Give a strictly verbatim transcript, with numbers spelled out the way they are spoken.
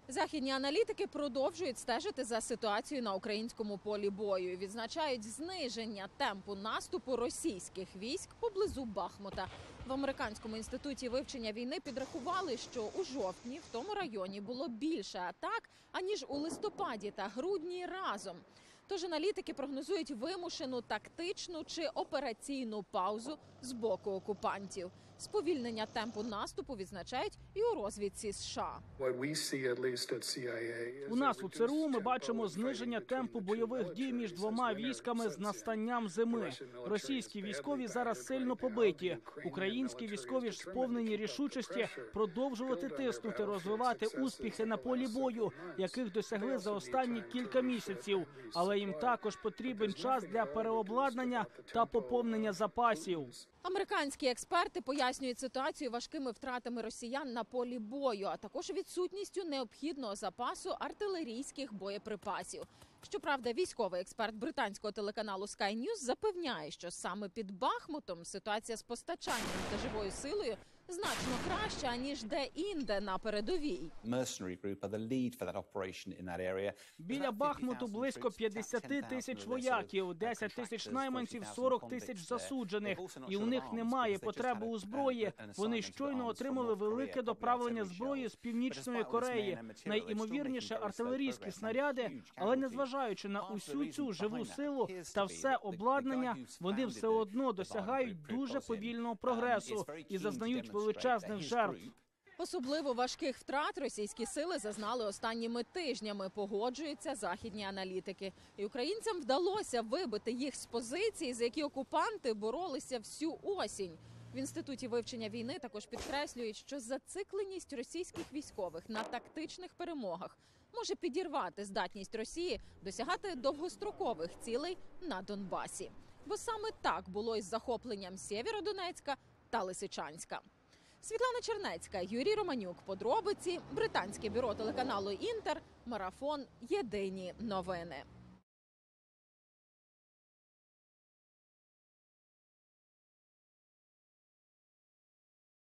Західні аналітики продовжують стежити за ситуацією на українському полі бою і відзначають зниження темпу наступу російських військ поблизу Бахмута. В Американському інституті вивчення війни підрахували, що у жовтні в тому районі було більше атак, аніж у листопаді та грудні разом. Тож аналітики прогнозують вимушену тактичну чи операційну паузу з боку окупантів. Сповільнення темпу наступу відзначають і у розвідці США. У нас у ЦРУ ми бачимо зниження темпу бойових дій між двома військами з настанням зими. Російські військові зараз сильно побиті. Українські військові ж сповнені рішучості продовжувати тиснути, розвивати успіхи на полі бою, яких досягли за останні кілька місяців. Але їм також потрібен час для переобладнання та поповнення запасів. Американські експерти пояснюють ситуацію важкими втратами росіян на полі бою, а також відсутністю необхідного запасу артилерійських боєприпасів. Щоправда, військовий експерт британського телеканалу Sky News запевняє, що саме під Бахмутом ситуація з постачанням та живою силою значно краща, аніж де-інде на передовій. Біля Бахмуту близько п'ятдесят тисяч вояків, десять тисяч найманців, сорок тисяч засуджених. І у них немає потреби у зброї. Вони щойно отримали велике доправлення зброї з Північної Кореї. Найімовірніше артилерійські снаряди, але незважаючи на усю цю живу силу та все обладнання, вони все одно досягають дуже повільного прогресу і зазнають величезних жертв. Особливо важких втрат російські сили зазнали останніми тижнями, погоджуються західні аналітики. І українцям вдалося вибити їх з позицій, за які окупанти боролися всю осінь. В Інституті вивчення війни також підкреслюють, що зацикленість російських військових на тактичних перемогах може підірвати здатність Росії досягати довгострокових цілей на Донбасі. Бо саме так було із захопленням Сєвєродонецька та Лисичанська. Світлана Чернецька, Юрій Романюк. Подробиці. Британське бюро телеканалу «Інтер». Марафон. Єдині новини.